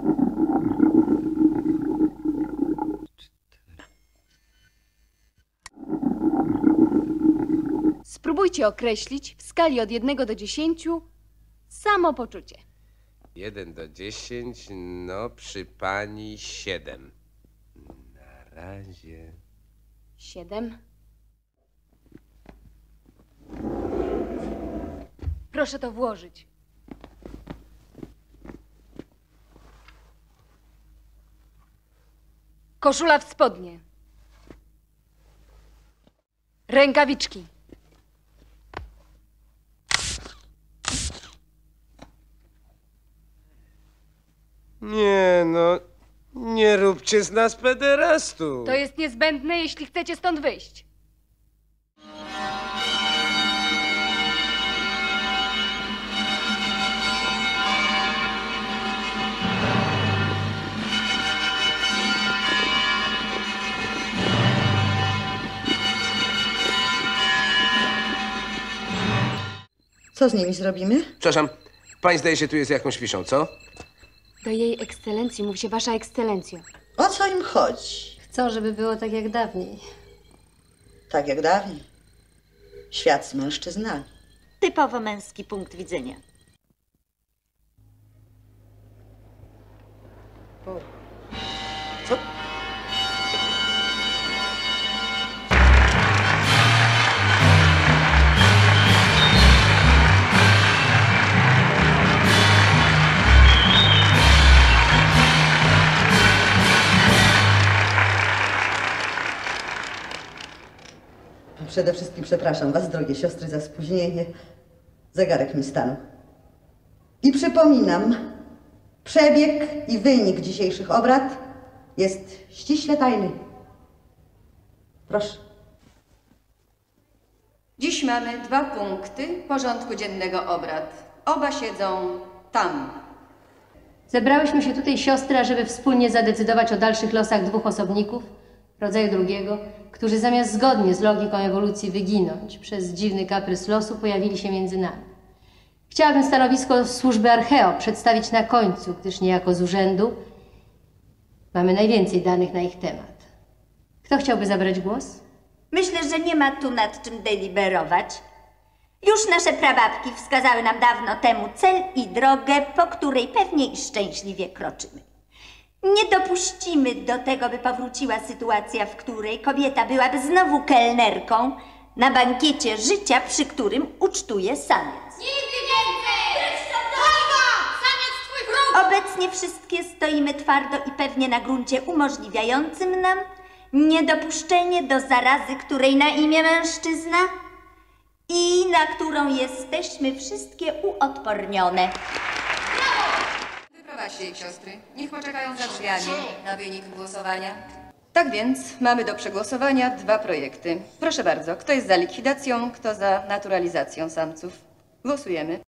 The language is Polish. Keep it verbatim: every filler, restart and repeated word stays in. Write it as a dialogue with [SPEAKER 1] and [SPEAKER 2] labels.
[SPEAKER 1] Spróbujcie określić w skali od jednego do dziesięciu samopoczucie.
[SPEAKER 2] Jeden do dziesięć, no przy pani siedem. Na razie.
[SPEAKER 1] Siedem. Proszę to włożyć. Koszula w spodnie. Rękawiczki.
[SPEAKER 2] Nie no, nie róbcie z nas pederastu.
[SPEAKER 1] To jest niezbędne, jeśli chcecie stąd wyjść.
[SPEAKER 3] Co z nimi zrobimy?
[SPEAKER 2] Przepraszam, pani zdaje się tu jest jakąś fiszą, co?
[SPEAKER 1] Do jej ekscelencji mówi się wasza ekscelencjo.
[SPEAKER 3] O co im chodzi?
[SPEAKER 4] Chcą, żeby było tak jak dawniej.
[SPEAKER 3] Tak jak dawniej. Świat z mężczyznami.
[SPEAKER 5] Typowo męski punkt widzenia.
[SPEAKER 2] Co?
[SPEAKER 3] Przede wszystkim przepraszam was, drogie siostry, za spóźnienie. Zegarek mi stanął. I przypominam, przebieg i wynik dzisiejszych obrad jest ściśle tajny. Proszę.
[SPEAKER 6] Dziś mamy dwa punkty porządku dziennego obrad. Oba siedzą tam.
[SPEAKER 4] Zebrałyśmy się tutaj, siostry, ażeby wspólnie zadecydować o dalszych losach dwóch osobników, rodzaju drugiego, którzy zamiast zgodnie z logiką ewolucji wyginąć przez dziwny kaprys losu, pojawili się między nami. Chciałabym stanowisko służby Archeo przedstawić na końcu, gdyż niejako z urzędu mamy najwięcej danych na ich temat. Kto chciałby zabrać głos?
[SPEAKER 5] Myślę, że nie ma tu nad czym deliberować. Już nasze prababki wskazały nam dawno temu cel i drogę, po której pewnie i szczęśliwie kroczymy. Nie dopuścimy do tego, by powróciła sytuacja, w której kobieta byłaby znowu kelnerką na bankiecie życia, przy którym ucztuje samiec.
[SPEAKER 7] Nigdy więcej! Kolba! Samiec twój wróg!
[SPEAKER 5] Obecnie wszystkie stoimy twardo i pewnie na gruncie umożliwiającym nam niedopuszczenie do zarazy, której na imię mężczyzna i na którą jesteśmy wszystkie uodpornione.
[SPEAKER 6] Wyprowadźcie ich, siostry. Niech poczekają za drzwiami na wynik głosowania. Tak więc mamy do przegłosowania dwa projekty. Proszę bardzo, kto jest za likwidacją, kto za naturalizacją samców? Głosujemy.